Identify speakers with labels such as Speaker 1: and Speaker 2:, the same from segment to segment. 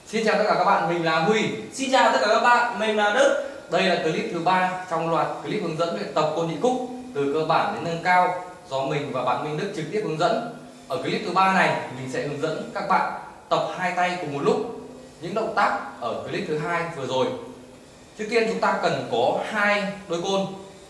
Speaker 1: Xin chào tất cả các bạn, mình là Huy.
Speaker 2: Xin chào tất cả các bạn, mình là Đức.
Speaker 1: Đây là clip thứ 3 trong loạt clip hướng dẫn luyện tập côn nhị khúc từ cơ bản đến nâng cao do mình và bạn Minh Đức trực tiếp hướng dẫn. Ở clip thứ 3 này, mình sẽ hướng dẫn các bạn tập hai tay cùng một lúc những động tác ở clip thứ 2 vừa rồi. Trước tiên chúng ta cần có hai đôi côn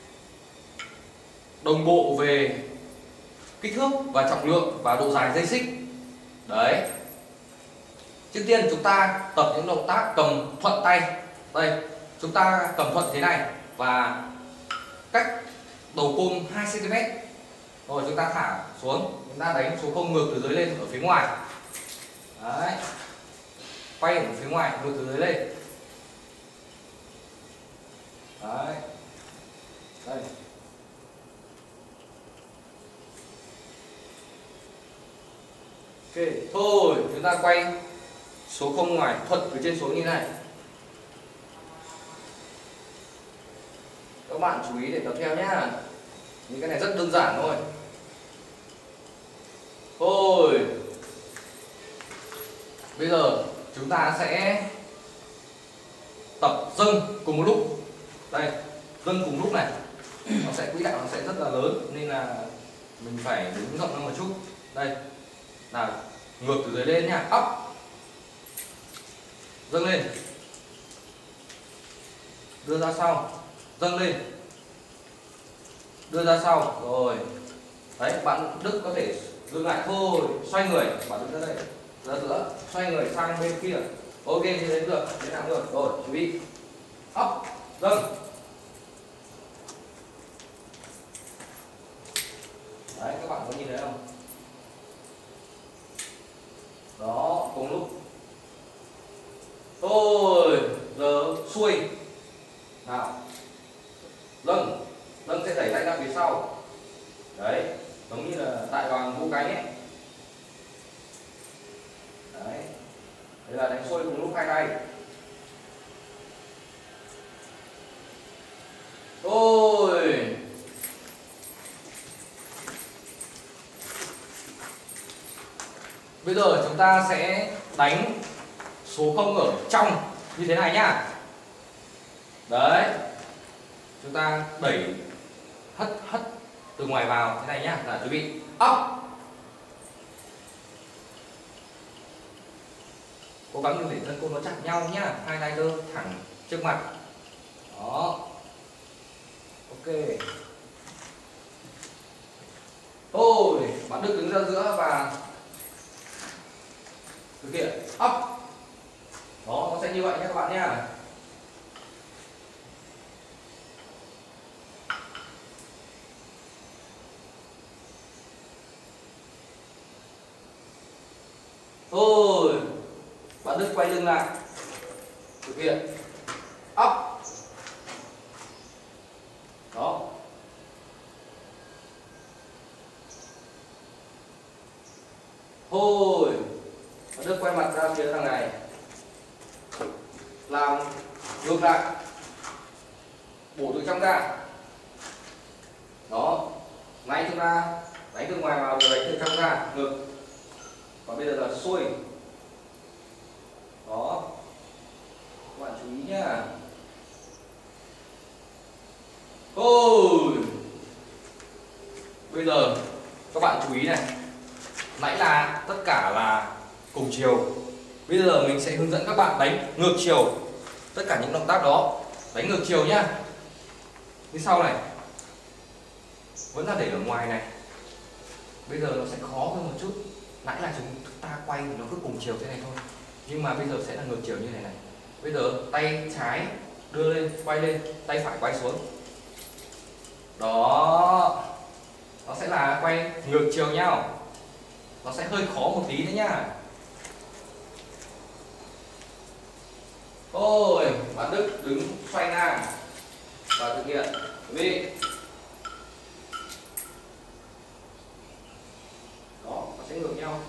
Speaker 1: đồng bộ về kích thước và trọng lượng và độ dài dây xích. Đấy. Trước tiên chúng ta tập những động tác cầm thuận tay. Đây, chúng ta cầm thuận thế này và cách đầu côn 2 cm. Rồi chúng ta thả xuống, chúng ta đánh số không ngược từ dưới lên ở phía ngoài. Đấy. Quay ở phía ngoài, ngược từ dưới lên. Đấy. Đây. Ok, thôi chúng ta quay số không ngoài thuận từ trên xuống như này. Các bạn chú ý để tập theo nhá. Những cái này rất đơn giản thôi. Thôi. Bây giờ chúng ta sẽ tập dâng cùng một lúc. Đây, dâng cùng lúc này. Nó sẽ quỹ đạo nó sẽ rất là lớn nên là mình phải đứng rộng hơn một chút. Đây. Nào, ngược từ dưới lên nhá, up. Dâng lên. Đưa ra sau. Dâng lên. Đưa ra sau. Rồi. Đấy, bạn Đức có thể dừng lại thôi, xoay người, bạn Đức ra đây. Ra giữa, xoay người sang bên kia. Ok, như thế được, thế nào được. Rồi, chú ý. Up, dâng. Đấy, các bạn có nhìn thấy không? Đó, cùng lúc. Rồi, giờ xuôi. Nào. Dâng, dâng sẽ đẩy tay ra phía sau. Đấy, giống như là tại đoàn vũ cánh ấy. Đấy. Đây là đánh xuôi cùng lúc hai tay. Rồi. Bây giờ chúng ta sẽ đánh số không ở trong như thế này nhá. Đấy. Chúng ta đẩy hất từ ngoài vào thế này nhá. Là chuẩn bị up. Cố gắng đừng để thân côn nó chạm nhau nhá. Hai tay cơ thẳng trước mặt. Đó. Ok. Thôi, bạn Đức đứng ra giữa và thực hiện up. Đó, nó sẽ như vậy nhé các bạn nhé. Rồi, bạn Đức quay lưng lại, thực hiện up. Đó. Thôi, bạn Đức quay mặt ra phía thằng này, làm ngược lại, bổ từ trong ra. Đó, nãy chúng ta đánh từ ngoài vào rồi đánh từ trong ra, ngược. Còn bây giờ là xuôi. Đó, các bạn chú ý nhá. Ôi, bây giờ các bạn chú ý này, nãy là tất cả là cùng chiều. Bây giờ mình sẽ hướng dẫn các bạn đánh ngược chiều. Tất cả những động tác đó đánh ngược chiều nhá. Như sau này, vẫn là để ở ngoài này. Bây giờ nó sẽ khó hơn một chút. Nãy là chúng ta quay thì nó cứ cùng chiều thế này thôi. Nhưng mà bây giờ sẽ là ngược chiều như này này. Bây giờ tay trái đưa lên, quay lên, tay phải quay xuống. Đó. Nó sẽ là quay ngược chiều nhau. Nó sẽ hơi khó một tí đấy nhá. Ôi, bạn Đức đứng xoay ngang và thực hiện. Chuẩn bị. Đó, nó sẽ ngược nhau.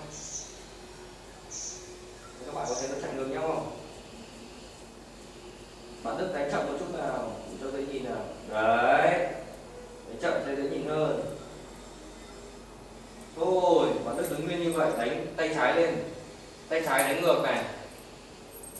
Speaker 1: Các bạn có thấy nó chạy ngược nhau không? Bạn Đức đánh chậm một chút nào cho dễ nhìn nào. Đấy. Đánh chậm cho dễ nhìn hơn. Thôi, bạn Đức đứng nguyên như vậy, đánh tay trái lên. Tay trái đánh ngược này.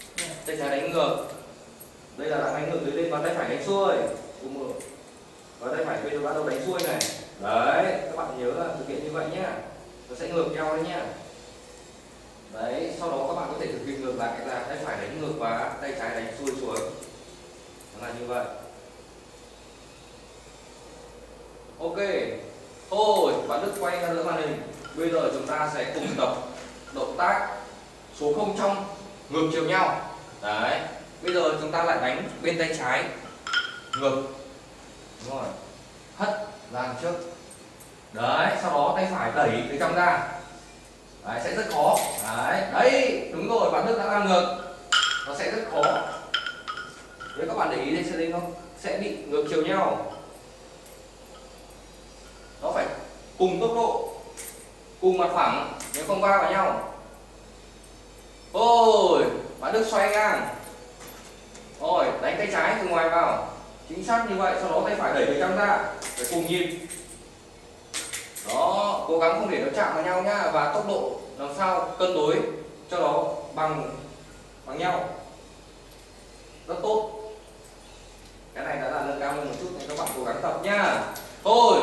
Speaker 1: tay trái đánh ngược. Đây là đang đánh ngược dưới lên và tay phải đánh xuôi. Và tay phải bây giờ bắt đầu đánh xuôi này. Đấy, các bạn nhớ là thực hiện như vậy nhá. Nó sẽ ngược nhau đấy nhá. Đấy, sau đó các bạn có thể thực hiện ngược lại là tay phải đánh ngược và tay trái đánh xuôi xuống. Nó là như vậy. Ok. Thôi, bạn Đức quay ra giữa màn hình. Bây giờ chúng ta sẽ cùng tập động tác số 0 trong ngược chiều nhau. Đấy. Bây giờ chúng ta lại đánh bên tay trái ngược. Đúng rồi. Hất ra trước. Đấy, sau đó tay phải đẩy từ trong ra. Đấy, sẽ rất khó. Đấy, đấy, đúng rồi, bạn Đức đã làm ngược. Nó sẽ rất khó. Nếu các bạn để ý đây nó sẽ bị ngược chiều nhau. Nó phải cùng tốc độ, cùng mặt phẳng, nếu không va vào nhau. Ôi, bạn Đức xoay ngang. Rồi, đánh tay trái từ ngoài vào. Chính xác như vậy, sau đó tay phải đẩy từ trong ra. Phải cùng nhịp. Đó, cố gắng không để nó chạm vào nhau nhá. Và tốc độ làm sao cân đối cho nó bằng nhau. Rất tốt. Cái này đã là nâng cao hơn một chút nên các bạn cố gắng tập nhá. Thôi.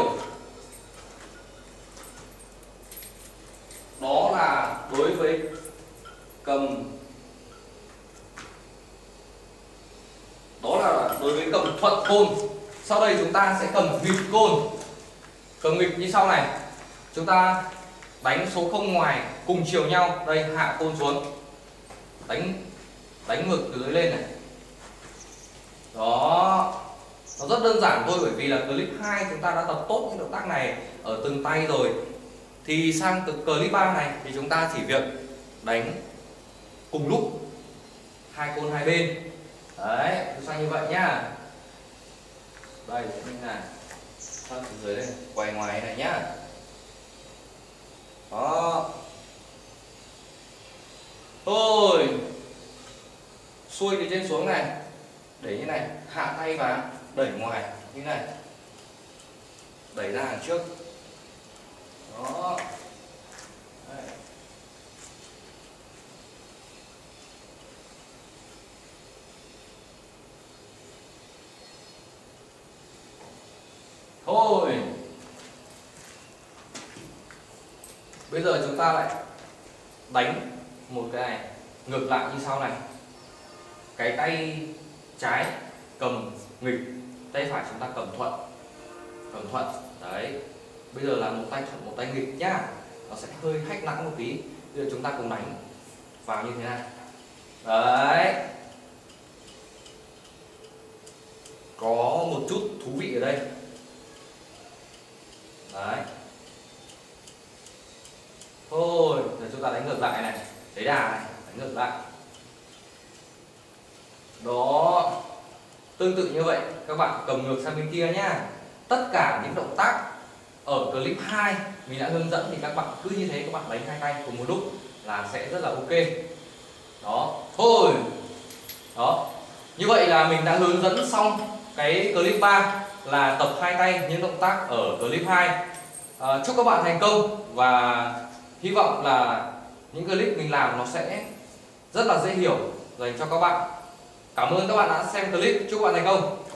Speaker 1: Đó là đối với cầm. Đó là đối với cầm thuận côn. Sau đây chúng ta sẽ cầm nghịch côn. Cầm nghịch như sau này. Chúng ta đánh số 0 ngoài cùng chiều nhau. Đây, hạ côn xuống. Đánh ngược từ dưới lên này. Đó. Nó rất đơn giản thôi, bởi vì là clip 2 chúng ta đã tập tốt những động tác này ở từng tay rồi. Thì sang từ clip 3 này thì chúng ta chỉ việc đánh cùng lúc hai côn hai bên. Đấy, tôi sang như vậy nhá. Đây, như này. Sang từ dưới đây, quay ngoài này nhá. Đó. Thôi. Xuôi từ trên xuống này. Để như này, hạ tay và đẩy ngoài như này. Đẩy ra đằng trước. Đó. Đây. Thôi. Bây giờ chúng ta lại đánh một cái ngược lại như sau này. Cái tay trái cầm nghịch, tay phải chúng ta cầm thuận. Đấy. Bây giờ là một tay thuận một tay nghịch nhá. Nó sẽ hơi hách não một tí. Bây giờ chúng ta cùng đánh vào như thế này. Đấy. Có một chút thú vị ở đây. Đấy. Thôi, giờ chúng ta đánh ngược lại này. Lấy đà này, đánh ngược lại. Đó. Tương tự như vậy, các bạn cầm ngược sang bên kia nhá. Tất cả những động tác ở clip 2 mình đã hướng dẫn thì các bạn cứ như thế, các bạn đánh hai tay cùng một lúc là sẽ rất là ok. Đó. Thôi. Đó. Như vậy là mình đã hướng dẫn xong cái clip 3 là tập hai tay những động tác ở clip 2. Chúc các bạn thành công và hy vọng là những clip mình làm nó sẽ rất là dễ hiểu dành cho các bạn. Cảm ơn các bạn đã xem clip. Chúc các bạn thành công.